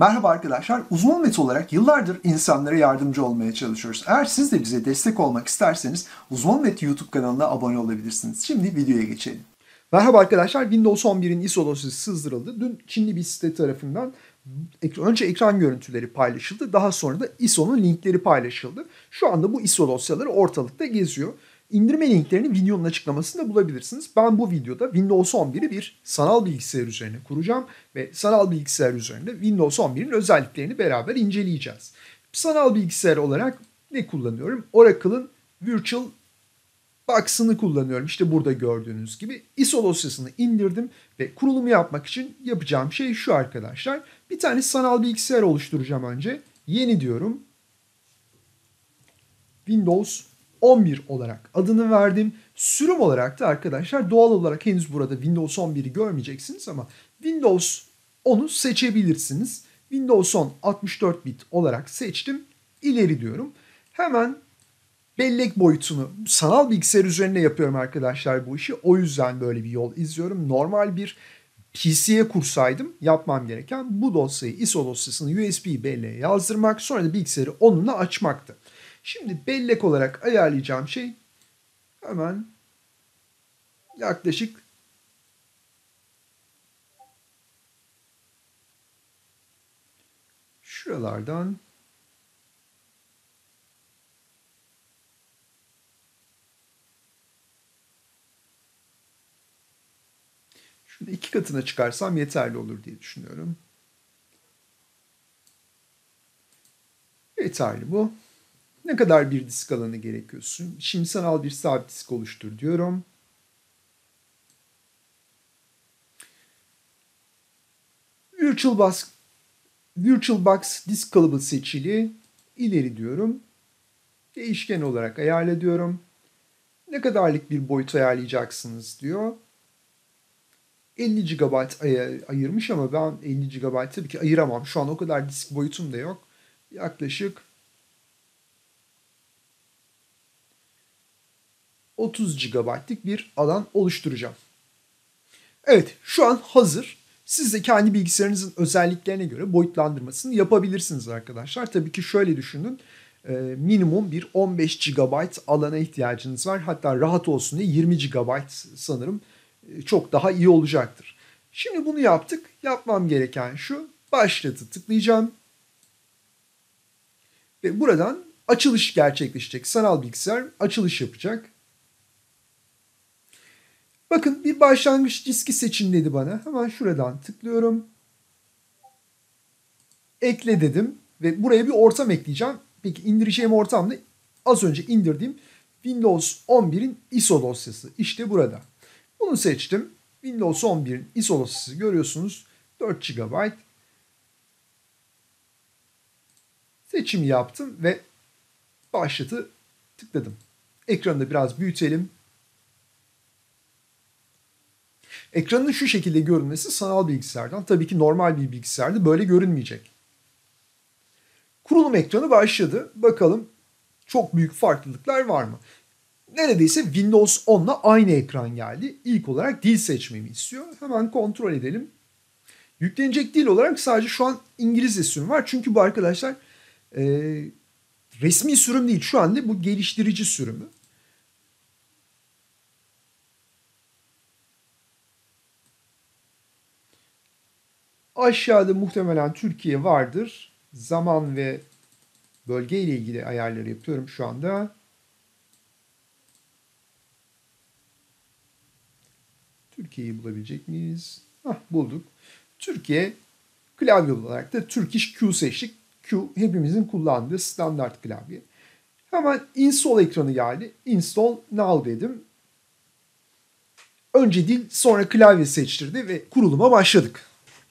Merhaba arkadaşlar, Uzman Mete olarak yıllardır insanlara yardımcı olmaya çalışıyoruz. Eğer siz de bize destek olmak isterseniz Uzman Mete YouTube kanalına abone olabilirsiniz. Şimdi videoya geçelim. Merhaba arkadaşlar, Windows 11'in ISO dosyası sızdırıldı. Dün Çinli bir site tarafından önce ekran görüntüleri paylaşıldı, daha sonra da ISO'nun linkleri paylaşıldı. Şu anda bu ISO dosyaları ortalıkta geziyor. İndirme linklerini videonun açıklamasında bulabilirsiniz. Ben bu videoda Windows 11'i bir sanal bilgisayar üzerine kuracağım ve sanal bilgisayar üzerinde Windows 11'in özelliklerini beraber inceleyeceğiz. Sanal bilgisayar olarak ne kullanıyorum? Oracle'ın Virtual Box'ını kullanıyorum. İşte burada gördüğünüz gibi ISO dosyasını indirdim ve kurulumu yapmak için yapacağım şey şu arkadaşlar. Bir tane sanal bilgisayar oluşturacağım önce. Yeni diyorum. Windows 11 olarak adını verdim. Sürüm olarak da arkadaşlar doğal olarak henüz burada Windows 11'i görmeyeceksiniz ama Windows 10'u seçebilirsiniz. Windows 10 64 bit olarak seçtim. İleri diyorum. Hemen bellek boyutunu sanal bilgisayar üzerinde yapıyorum arkadaşlar bu işi. O yüzden böyle bir yol izliyorum. Normal bir PC'ye kursaydım yapmam gereken bu dosyayı, ISO dosyasını USB belleğe yazdırmak, sonra da bilgisayarı onunla açmaktı. Şimdi bellek olarak ayarlayacağım şey hemen yaklaşık şuralardan şunu 2 katına çıkarsam yeterli olur diye düşünüyorum. Yeterli bu. Ne kadar bir disk alanı gerekiyorsun? Şimdi sanal bir sabit disk oluştur diyorum. VirtualBox disk kalıbı seçili. İleri diyorum. Değişken olarak ayarla diyorum. Ne kadarlık bir boyut ayarlayacaksınız diyor. 50 GB ayırmış ama ben 50 GB tabii ki ayıramam. Şu an o kadar disk boyutum da yok. Yaklaşık 30 GB'lık bir alan oluşturacağım. Evet, şu an hazır. Siz de kendi bilgisayarınızın özelliklerine göre boyutlandırmasını yapabilirsiniz arkadaşlar. Tabii ki şöyle düşünün. Minimum bir 15 GB alana ihtiyacınız var. Hatta rahat olsun diye 20 GB sanırım çok daha iyi olacaktır. Şimdi bunu yaptık. Yapmam gereken şu. Başlatı tıklayacağım. Ve buradan açılış gerçekleşecek. Sanal bilgisayar açılış yapacak. Bakın bir başlangıç diski seçin dedi bana. Hemen şuradan tıklıyorum. Ekle dedim ve buraya bir ortam ekleyeceğim. Peki indireceğim ortam ne? Az önce indirdiğim Windows 11'in ISO dosyası. İşte burada. Bunu seçtim. Windows 11'in ISO dosyası görüyorsunuz. 4 GB. Seçimi yaptım ve başlatı tıkladım. Ekranı da biraz büyütelim. Ekranın şu şekilde görünmesi sanal bilgisayardan, tabii ki normal bir bilgisayarda böyle görünmeyecek. Kurulum ekranı başladı. Bakalım çok büyük farklılıklar var mı? Neredeyse Windows 10'la aynı ekran geldi. İlk olarak dil seçmemi istiyor. Hemen kontrol edelim. Yüklenecek dil olarak sadece şu an İngilizce sürüm var. Çünkü bu arkadaşlar resmi sürüm değil. Şu anda bu geliştirici sürümü. Aşağıda muhtemelen Türkiye vardır. Zaman ve bölge ile ilgili ayarları yapıyorum şu anda. Türkiye'yi bulabilecek miyiz? Bulduk. Türkiye klavye olarak da Turkish Q seçtik. Q hepimizin kullandığı standart klavye. Hemen install ekranı geldi. Install now dedim. Önce dil sonra klavye seçtirdi ve kuruluma başladık.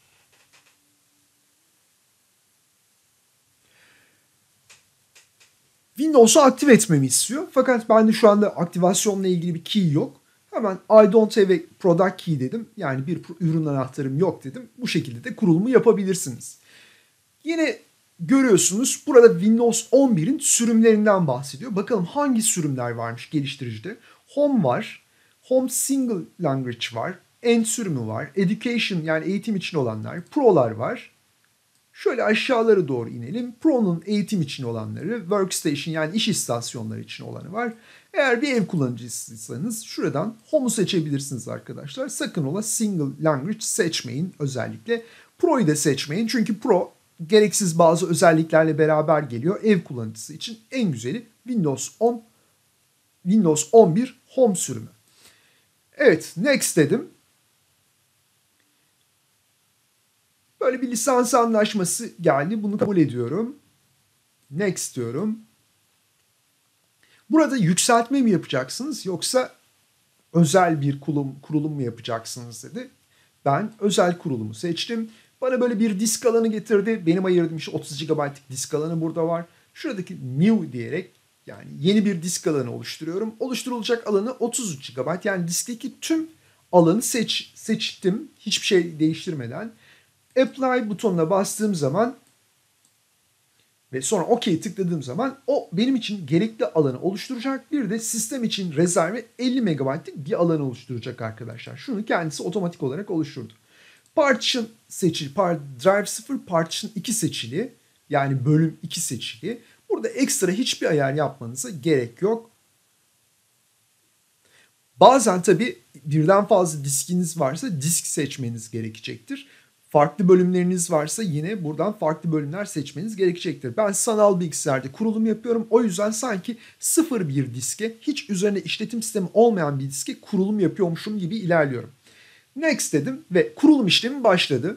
Windows'u aktive etmemi istiyor. Fakat bende şu anda aktivasyonla ilgili bir key yok. Hemen I don't have a product key dedim. Yani bir ürün anahtarım yok dedim. Bu şekilde de kurulumu yapabilirsiniz. Yine görüyorsunuz burada Windows 11'in sürümlerinden bahsediyor. Bakalım hangi sürümler varmış geliştiricide. Home var. Home Single Language var. End sürümü var. Education yani eğitim için olanlar. Pro'lar var. Şöyle aşağılara doğru inelim. Pro'nun eğitim için olanları, Workstation yani iş istasyonları için olanı var. Eğer bir ev kullanıcısıysanız şuradan Home'u seçebilirsiniz arkadaşlar. Sakın ola Single Language seçmeyin özellikle. Pro'yu da seçmeyin çünkü Pro gereksiz bazı özelliklerle beraber geliyor. Ev kullanıcısı için en güzeli Windows 10, Windows 11 Home sürümü. Evet, Next dedim. Böyle bir lisans anlaşması geldi. Bunu kabul ediyorum. Next diyorum. Burada yükseltme mi yapacaksınız yoksa özel bir kurulum mu yapacaksınız dedi. Ben özel kurulumu seçtim. Bana böyle bir disk alanı getirdi. Benim ayırdığım işte 30 GB'lık disk alanı burada var. Şuradaki new diyerek yani yeni bir disk alanı oluşturuyorum. Oluşturulacak alanı 33 GB. Yani diskteki tüm alanı seçtim. Hiçbir şey değiştirmeden. Apply butonuna bastığım zaman ve sonra OK tıkladığım zaman o benim için gerekli alanı oluşturacak. Bir de sistem için rezerve 50 MB'lık bir alan oluşturacak arkadaşlar. Şunu kendisi otomatik olarak oluşturdu. Partition seçili, Drive 0 Partition 2 seçili. Yani bölüm 2 seçili. Burada ekstra hiçbir ayar yapmanıza gerek yok. Bazen tabii birden fazla diskiniz varsa disk seçmeniz gerekecektir. Farklı bölümleriniz varsa yine buradan farklı bölümler seçmeniz gerekecektir. Ben sanal bilgisayarda kurulum yapıyorum. O yüzden sanki sıfır bir diske, hiç üzerine işletim sistemi olmayan bir diske kurulum yapıyormuşum gibi ilerliyorum. Next dedim ve kurulum işlemi başladı.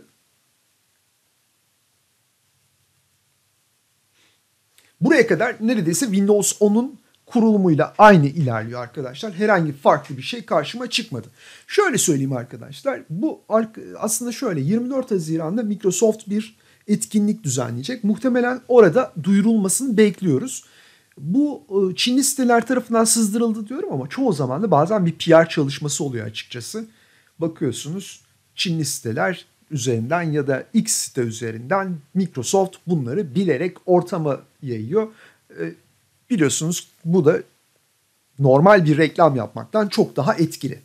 Buraya kadar neredeyse Windows 10'un kurulumuyla aynı ilerliyor arkadaşlar. Herhangi farklı bir şey karşıma çıkmadı. Şöyle söyleyeyim arkadaşlar. Bu aslında şöyle 24 Haziran'da Microsoft bir etkinlik düzenleyecek. Muhtemelen orada duyurulmasını bekliyoruz. Bu Çinli siteler tarafından sızdırıldı diyorum ama çoğu zaman da bazen bir PR çalışması oluyor açıkçası. Bakıyorsunuz Çinli siteler üzerinden ya da X site üzerinden Microsoft bunları bilerek ortama yayıyor. Biliyorsunuz bu da normal bir reklam yapmaktan çok daha etkili.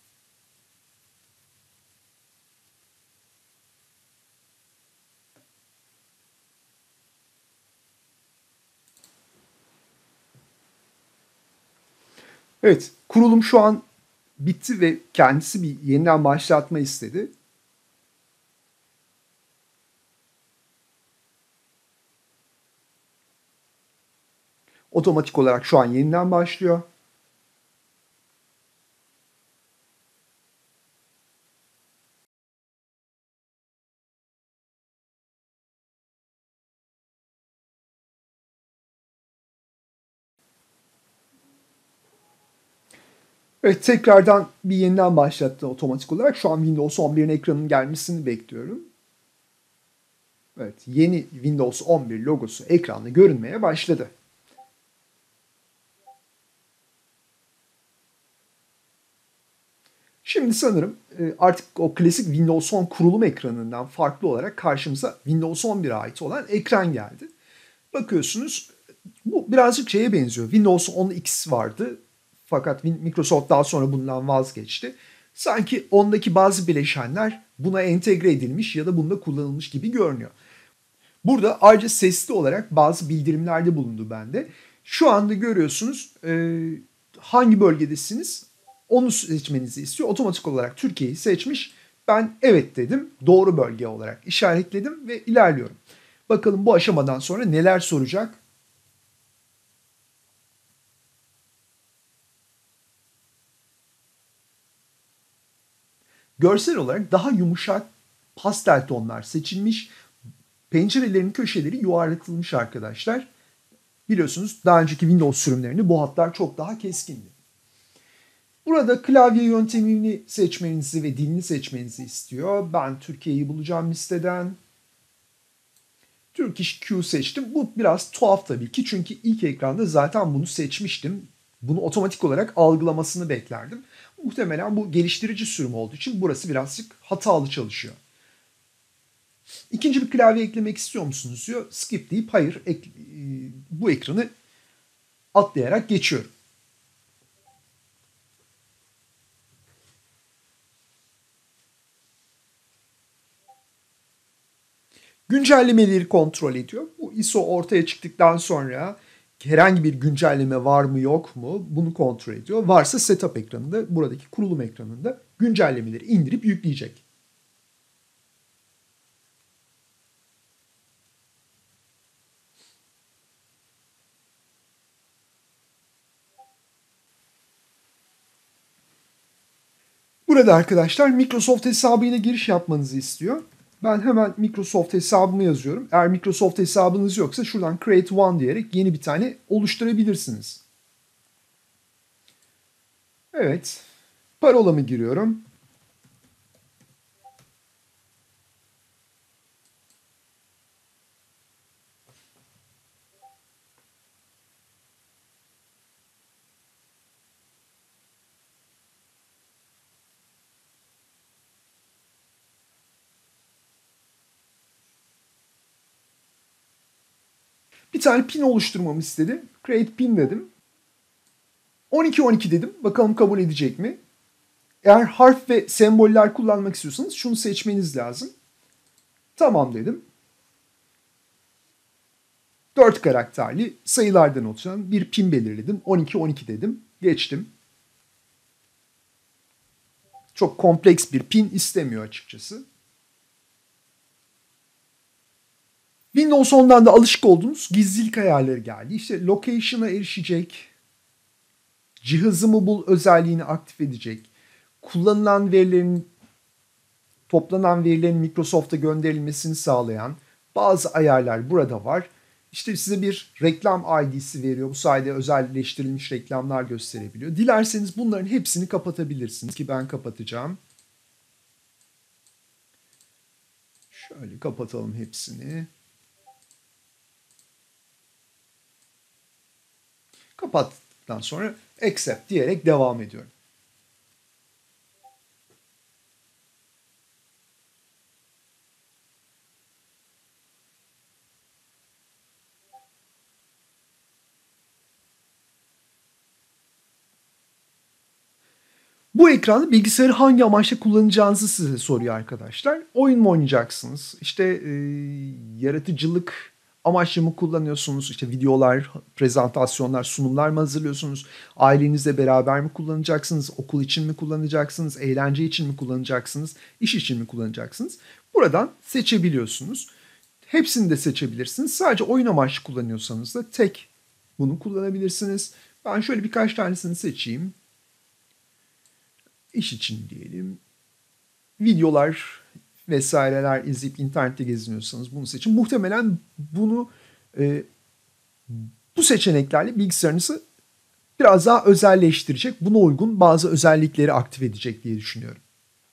Evet, kurulum şu an bitti ve kendisi bir yeniden başlatma istedi. Otomatik olarak şu an yeniden başlıyor. Evet, tekrardan bir yeniden başlattı otomatik olarak. Şu an Windows 11'in ekranının gelmesini bekliyorum. Evet, yeni Windows 11 logosu ekranda görünmeye başladı. Şimdi sanırım artık o klasik Windows 10 kurulum ekranından farklı olarak karşımıza Windows 11'e ait olan ekran geldi. Bakıyorsunuz bu birazcık şeye benziyor. Windows 10X vardı fakat Microsoft daha sonra bundan vazgeçti. Sanki ondaki bazı bileşenler buna entegre edilmiş ya da bunda kullanılmış gibi görünüyor. Burada ayrıca sesli olarak bazı bildirimlerde bulundu bende. Şu anda görüyorsunuz hangi bölgedesiniz onu seçmenizi istiyor. Otomatik olarak Türkiye'yi seçmiş. Ben evet dedim. Doğru bölge olarak işaretledim ve ilerliyorum. Bakalım bu aşamadan sonra neler soracak? Görsel olarak daha yumuşak pastel tonlar seçilmiş. Pencerelerin köşeleri yuvarlatılmış arkadaşlar. Biliyorsunuz daha önceki Windows sürümlerinde bu hatlar çok daha keskindi. Burada klavye yöntemini seçmenizi ve dilini seçmenizi istiyor. Ben Türkiye'yi bulacağım listeden. Turkish Q seçtim. Bu biraz tuhaf tabii ki çünkü ilk ekranda zaten bunu seçmiştim. Bunu otomatik olarak algılamasını beklerdim. Muhtemelen bu geliştirici sürüm olduğu için burası birazcık hatalı çalışıyor. İkinci bir klavye eklemek istiyor musunuz diyor. Skip deyip hayır bu ekranı atlayarak geçiyorum. Güncellemeleri kontrol ediyor. Bu ISO ortaya çıktıktan sonra herhangi bir güncelleme var mı yok mu bunu kontrol ediyor. Varsa setup ekranında, buradaki kurulum ekranında güncellemeleri indirip yükleyecek. Burada arkadaşlar Microsoft hesabıyla giriş yapmanızı istiyor. Ben hemen Microsoft hesabımı yazıyorum. Eğer Microsoft hesabınız yoksa şuradan Create One diyerek yeni bir tane oluşturabilirsiniz. Evet. Parolamı giriyorum. Bir tane pin oluşturmamı istedi. Create pin dedim. 12-12 dedim. Bakalım kabul edecek mi? Eğer harf ve semboller kullanmak istiyorsanız şunu seçmeniz lazım. Tamam dedim. 4 karakterli sayılardan oluşan bir pin belirledim. 12-12 dedim. Geçtim. Çok kompleks bir pin istemiyor açıkçası. Windows 10'dan da alışık olduğunuz gizlilik ayarları geldi. İşte location'a erişecek, cihazımı bul özelliğini aktif edecek, kullanılan verilerin, toplanan verilerin Microsoft'a gönderilmesini sağlayan bazı ayarlar burada var. İşte size bir reklam ID'si veriyor. Bu sayede özelleştirilmiş reklamlar gösterebiliyor. Dilerseniz bunların hepsini kapatabilirsiniz ki ben kapatacağım. Şöyle kapatalım hepsini. Kapattıktan sonra accept diyerek devam ediyorum. Bu ekranda bilgisayarı hangi amaçla kullanacağınızı size soruyor arkadaşlar. Oyun mu oynayacaksınız? İşte yaratıcılık amaçlı mı kullanıyorsunuz? İşte videolar, prezentasyonlar, sunumlar mı hazırlıyorsunuz? Ailenizle beraber mi kullanacaksınız? Okul için mi kullanacaksınız? Eğlence için mi kullanacaksınız? İş için mi kullanacaksınız? Buradan seçebiliyorsunuz. Hepsini de seçebilirsiniz. Sadece oyun amaçlı kullanıyorsanız da tek bunu kullanabilirsiniz. Ben şöyle birkaç tanesini seçeyim. İş için diyelim. Videolar vesaireler izleyip internette geziniyorsanız bunu seçin. Muhtemelen bunu bu seçeneklerle bilgisayarınızı biraz daha özelleştirecek. Buna uygun bazı özellikleri aktif edecek diye düşünüyorum.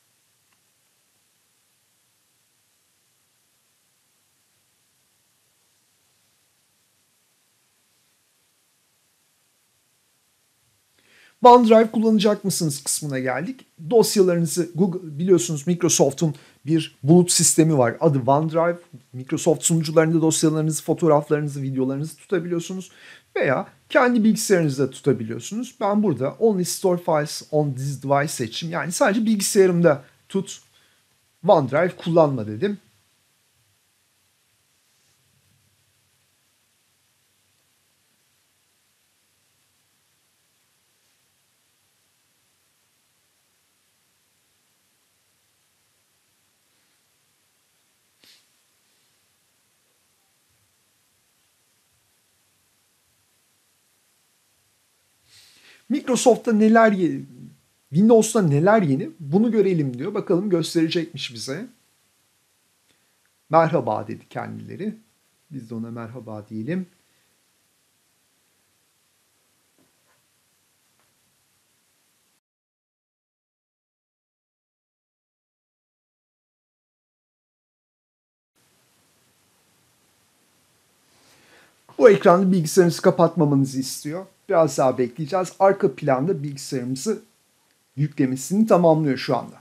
OneDrive kullanacak mısınız kısmına geldik. Dosyalarınızı Google biliyorsunuz Microsoft'un bir bulut sistemi var. Adı OneDrive. Microsoft sunucularında dosyalarınızı, fotoğraflarınızı, videolarınızı tutabiliyorsunuz veya kendi bilgisayarınızda tutabiliyorsunuz. Ben burada Only Store Files on this device seçtim. Yani sadece bilgisayarımda tut, OneDrive kullanma dedim. Microsoft'ta neler yeni, Windows'ta neler yeni bunu görelim diyor. Bakalım gösterecekmiş bize. Merhaba dedi kendileri. Biz de ona merhaba diyelim. Bu ekranda bilgisayarınızı kapatmamanızı istiyor. Biraz daha bekleyeceğiz. Arka planda bilgisayarımızı yüklemesini tamamlıyor şu anda.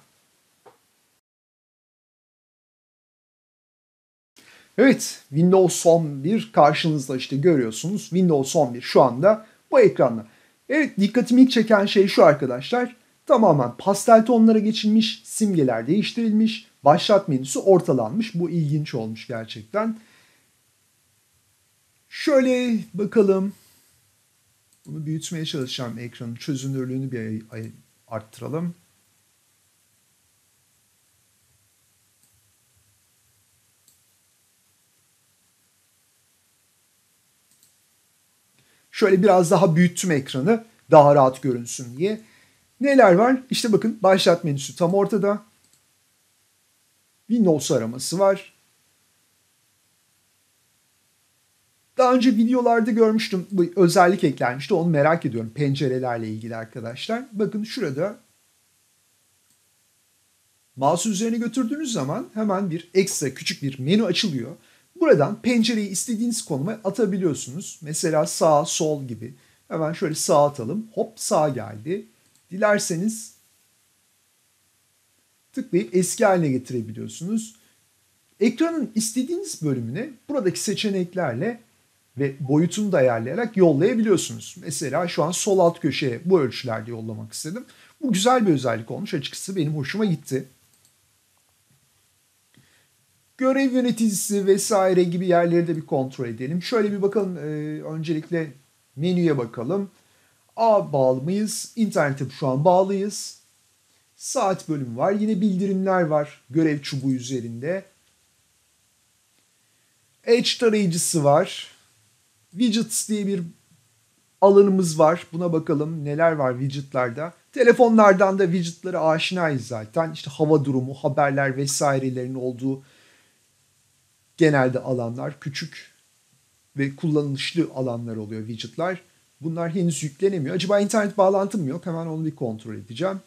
Evet, Windows 11 karşınızda işte görüyorsunuz. Windows 11 şu anda bu ekranda. Evet, dikkatimi ilk çeken şey şu arkadaşlar. Tamamen pastel tonlara geçilmiş, simgeler değiştirilmiş, başlat menüsü ortalanmış. Bu ilginç olmuş gerçekten. Şöyle bakalım. Bunu büyütmeye çalışacağım. Ekranın çözünürlüğünü bir arttıralım. Şöyle biraz daha büyüttüm ekranı. Daha rahat görünsün diye. Neler var? İşte bakın başlat menüsü tam ortada. Windows araması var. Daha önce videolarda görmüştüm. Bu özellik eklenmişti. Onu merak ediyorum. Pencerelerle ilgili arkadaşlar. Bakın şurada mouse üzerine götürdüğünüz zaman hemen bir ekstra küçük bir menü açılıyor. Buradan pencereyi istediğiniz konuma atabiliyorsunuz. Mesela sağ, sol gibi. Hemen şöyle sağ atalım. Hop sağ geldi. Dilerseniz tıklayıp eski haline getirebiliyorsunuz. Ekranın istediğiniz bölümüne buradaki seçeneklerle ve boyutunu da ayarlayarak yollayabiliyorsunuz. Mesela şu an sol alt köşeye bu ölçülerde yollamak istedim. Bu güzel bir özellik olmuş. Açıkçası benim hoşuma gitti. Görev yöneticisi vesaire gibi yerleri de bir kontrol edelim. Şöyle bir bakalım. Öncelikle menüye bakalım. A bağlı mıyız? İnternete şu an bağlıyız. Saat bölümü var. Yine bildirimler var görev çubuğu üzerinde. Edge tarayıcısı var. Widgets diye bir alanımız var. Buna bakalım neler var widgetlarda. Telefonlardan da widgetlara aşinayız zaten. İşte hava durumu, haberler vesairelerin olduğu genelde alanlar. Küçük ve kullanışlı alanlar oluyor widgetlar. Bunlar henüz yüklenemiyor. Acaba internet bağlantım mı yok? Hemen onu bir kontrol edeceğim.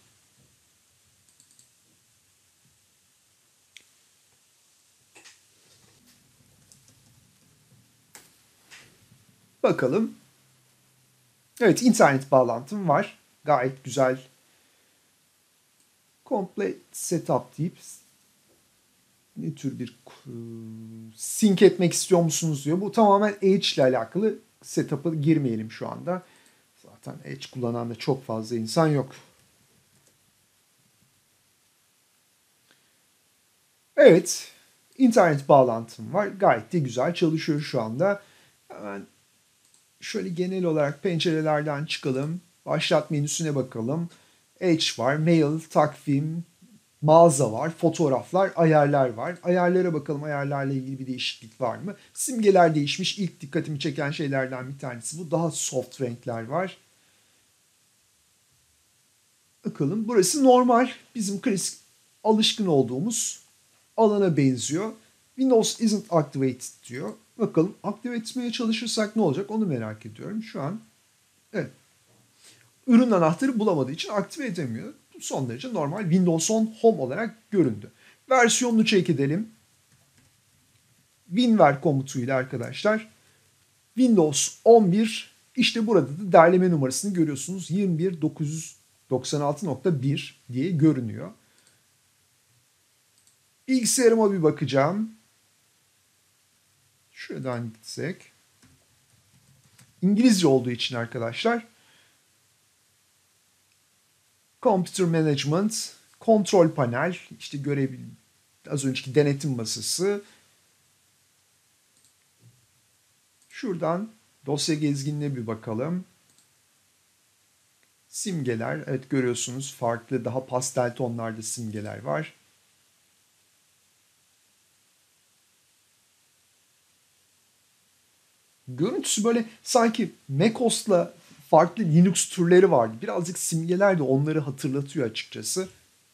Bakalım. Evet, internet bağlantım var. Gayet güzel. Complete setup deyip ne tür bir sync etmek istiyor musunuz diyor. Bu tamamen Edge ile alakalı. Setup'a girmeyelim şu anda. Zaten Edge kullanan da çok fazla insan yok. Evet, internet bağlantım var. Gayet de güzel çalışıyor şu anda. Hemen şöyle genel olarak pencerelerden çıkalım. Başlat menüsüne bakalım. Edge var, mail, takvim, mağaza var, fotoğraflar, ayarlar var. Ayarlara bakalım, ayarlarla ilgili bir değişiklik var mı? Simgeler değişmiş. İlk dikkatimi çeken şeylerden bir tanesi bu. Daha soft renkler var. Bakalım, burası normal. Bizim klasik alışkın olduğumuz alana benziyor. Windows isn't activated diyor. Bakalım aktive etmeye çalışırsak ne olacak onu merak ediyorum. Şu an evet, ürün anahtarı bulamadığı için aktive edemiyor. Bu son derece normal. Windows 10 Home olarak göründü. Versiyonunu check edelim. WinVer komutuyla arkadaşlar. Windows 11 işte burada da derleme numarasını görüyorsunuz. 21996.1 diye görünüyor. Bilgisayarıma bir bakacağım. Şuradan gitsek. İngilizce olduğu için arkadaşlar. Computer Management, kontrol panel, işte görev, az önceki denetim masası. Şuradan dosya gezginine bir bakalım. Simgeler, evet görüyorsunuz farklı daha pastel tonlarda simgeler var. Görüntüsü böyle sanki macOS'la farklı Linux türleri vardı. Birazcık simgeler de onları hatırlatıyor açıkçası.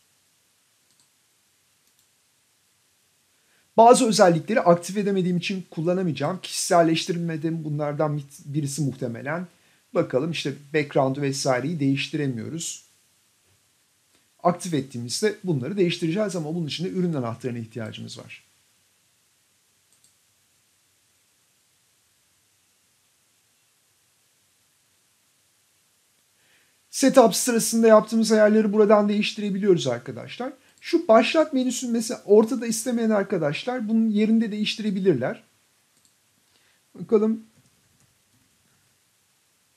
Bazı özellikleri aktif edemediğim için kullanamayacağım. Kişiselleştirmedim bunlardan birisi muhtemelen. Bakalım işte background vesaireyi değiştiremiyoruz. Aktif ettiğimizde bunları değiştireceğiz ama bunun için de ürün anahtarına ihtiyacımız var. Setup sırasında yaptığımız ayarları buradan değiştirebiliyoruz arkadaşlar. Şu başlat menüsünü mesela ortada istemeyen arkadaşlar bunun yerinde değiştirebilirler. Bakalım.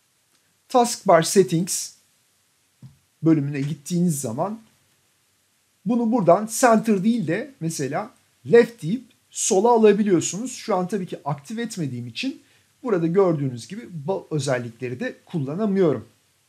Taskbar Settings bölümüne gittiğiniz zaman Bunu buradan center değil de mesela left deyip sola alabiliyorsunuz. Şu an tabii ki aktif etmediğim için burada gördüğünüz gibi bu özellikleri de kullanamıyorum.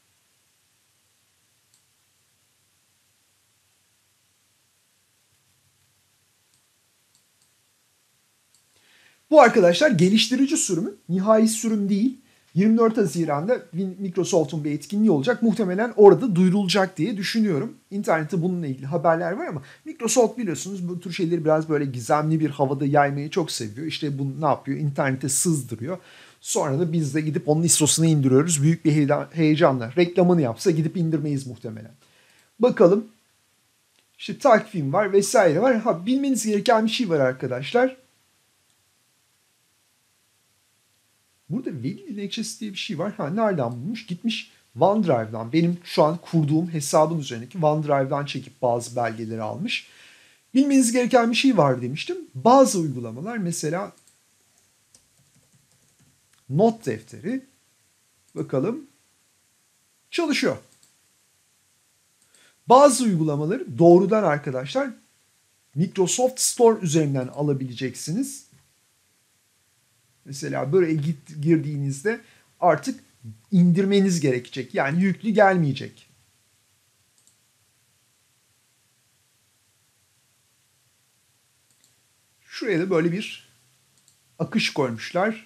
Bu arkadaşlar geliştirici sürümü, nihai sürüm değil. 24 Haziran'da Microsoft'un bir etkinliği olacak. Muhtemelen orada duyurulacak diye düşünüyorum. İnternette bununla ilgili haberler var ama Microsoft biliyorsunuz bu tür şeyleri biraz böyle gizemli bir havada yaymayı çok seviyor. İşte bunu ne yapıyor? İnternete sızdırıyor. Sonra da biz de gidip onun ISO'sunu indiriyoruz. Büyük bir heyecanla. Reklamını yapsa gidip indirmeyiz muhtemelen. Bakalım. İşte takvim var vesaire var. Ha, bilmeniz gereken bir şey var arkadaşlar. Burada veri dilekçesi diye bir şey var. Ha, nereden bulmuş? Gitmiş OneDrive'dan. Benim şu an kurduğum hesabın üzerindeki OneDrive'dan çekip bazı belgeleri almış. Bilmeniz gereken bir şey var demiştim. Bazı uygulamalar mesela not defteri. Bakalım. Çalışıyor. Bazı uygulamaları doğrudan arkadaşlar Microsoft Store üzerinden alabileceksiniz. Mesela böyle girdiğinizde artık indirmeniz gerekecek. Yani yüklü gelmeyecek. Şuraya da böyle bir akış koymuşlar.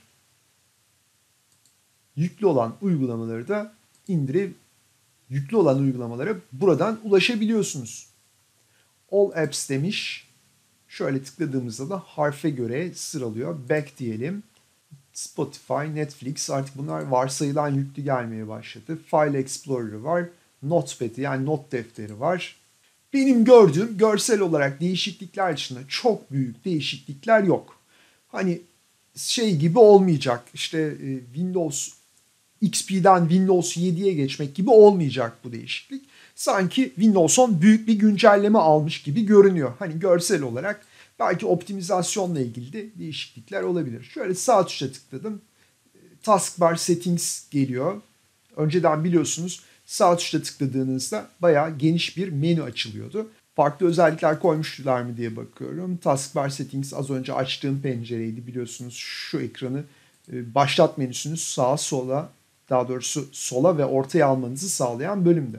Yüklü olan uygulamaları da yüklü olan uygulamalara buradan ulaşabiliyorsunuz. All apps demiş. Şöyle tıkladığımızda da harfe göre sıralıyor. Back diyelim. Spotify, Netflix artık bunlar varsayılan yüklü gelmeye başladı. File Explorer var. Notepad'i yani not defteri var. Benim gördüğüm görsel olarak değişiklikler dışında çok büyük değişiklikler yok. Hani şey gibi olmayacak. İşte Windows XP'den Windows 7'ye geçmek gibi olmayacak bu değişiklik. Sanki Windows 10 büyük bir güncelleme almış gibi görünüyor. Hani görsel olarak belki optimizasyonla ilgili de değişiklikler olabilir. Şöyle sağ tuşa tıkladım. Taskbar Settings geliyor. Önceden biliyorsunuz sağ tuşa tıkladığınızda bayağı geniş bir menü açılıyordu. Farklı özellikler koymuşlar mı diye bakıyorum. Taskbar Settings az önce açtığım pencereydi biliyorsunuz. Şu ekranı başlat menüsünü sağa sola, daha doğrusu sola ve ortaya almanızı sağlayan bölümde.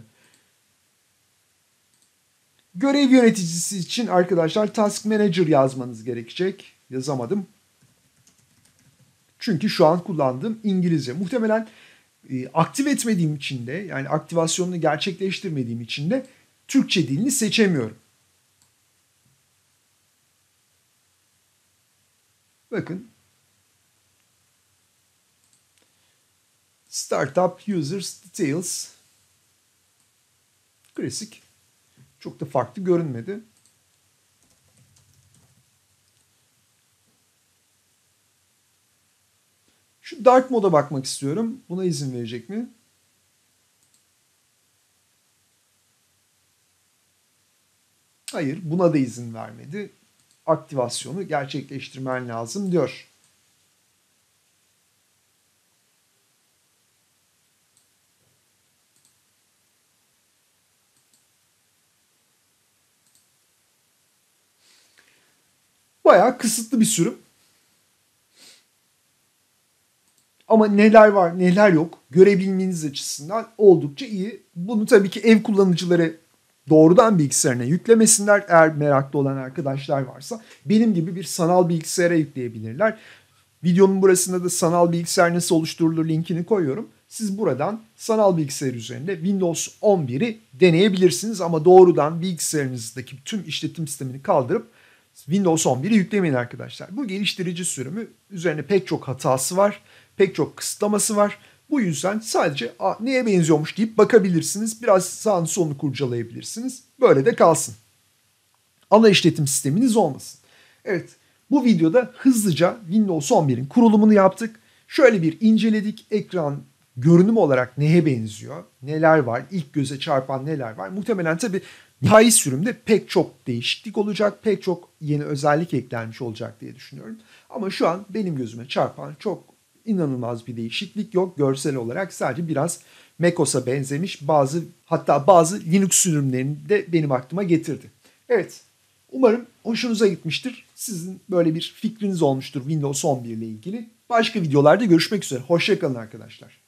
Görev yöneticisi için arkadaşlar Task Manager yazmanız gerekecek. Yazamadım. Çünkü şu an kullandığım İngilizce. Muhtemelen aktif etmediğim için de yani aktivasyonunu gerçekleştirmediğim için de Türkçe dilini seçemiyorum. Bakın. Startup Users Details. Klasik. Çok da farklı görünmedi. Şu Dark Mode'a bakmak istiyorum. Buna izin verecek mi? Hayır, buna da izin vermedi. Aktivasyonu gerçekleştirmen lazım diyor. Bayağı kısıtlı bir sürüm. Ama neler var neler yok görebilmeniz açısından oldukça iyi. Bunu tabii ki ev kullanıcıları doğrudan bilgisayarına yüklemesinler. Eğer meraklı olan arkadaşlar varsa benim gibi bir sanal bilgisayara yükleyebilirler. Videonun burasında da sanal bilgisayar nasıl oluşturulur linkini koyuyorum. Siz buradan sanal bilgisayar üzerinde Windows 11'i deneyebilirsiniz ama doğrudan bilgisayarınızdaki tüm işletim sistemini kaldırıp Windows 11'i yüklemeyin arkadaşlar. Bu geliştirici sürümü üzerine pek çok hatası var, pek çok kısıtlaması var. Bu yüzden sadece neye benziyormuş deyip bakabilirsiniz. Biraz sağını solunu kurcalayabilirsiniz. Böyle de kalsın. Ana işletim sisteminiz olmasın. Evet, bu videoda hızlıca Windows 11'in kurulumunu yaptık. Şöyle bir inceledik. Ekran görünüm olarak neye benziyor? Neler var? İlk göze çarpan neler var? Muhtemelen tabii nihai sürümde pek çok değişiklik olacak. Pek çok yeni özellik eklenmiş olacak diye düşünüyorum. Ama şu an benim gözüme çarpan çok inanılmaz bir değişiklik yok. Görsel olarak sadece biraz macOS'a benzemiş hatta bazı Linux sürümlerini de benim aklıma getirdi. Evet, umarım hoşunuza gitmiştir. Sizin böyle bir fikriniz olmuştur Windows 11 ile ilgili. Başka videolarda görüşmek üzere. Hoşça kalın arkadaşlar.